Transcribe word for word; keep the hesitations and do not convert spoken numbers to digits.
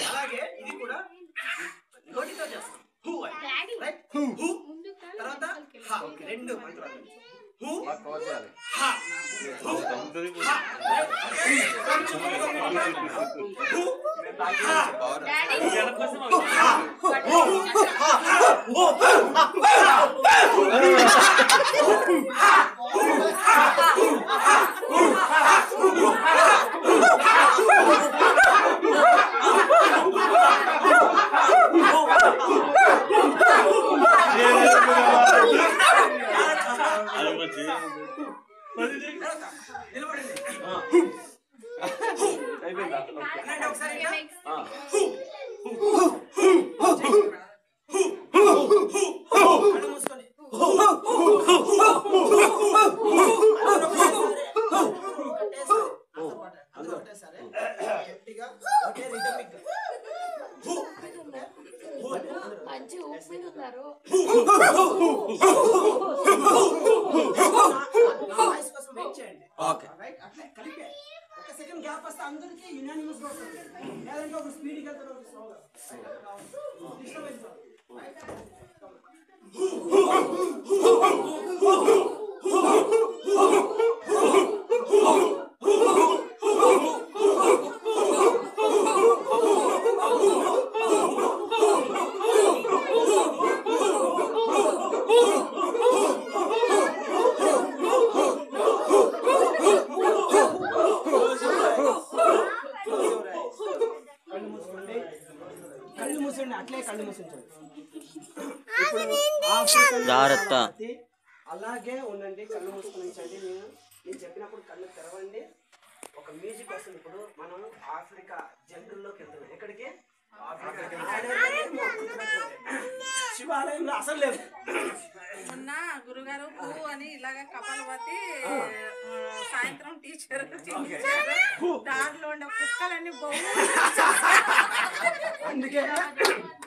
అలాగే ఇది కూడా నోటితో చేస్తాం. హూ అని రైట్. హూ తర్వాత హా. రెండు మంత్రాలు. హూ హా హూ హా హూ జాగ్రత్త. అలాగే ఉండండి. కళ్ళు మూసుకొని ఉంచండి. నేను నేను చెప్పినప్పుడు కళ్ళు తెరవండి. ఒక మ్యూజిక్ వస్తుంది. ఇప్పుడు మనం ఆఫ్రికా జంతువుల్లోకి వెళ్తున్నాం. ఎక్కడికి? శివాలయంలో అసలు లేదు. మొన్న గురుగారు పువ్వు అని ఇలాగ కపాలవతి సాయంత్రం టీచర్ దారిలో ఉండే కుక్కలన్నీ బొమ్మ అందుకే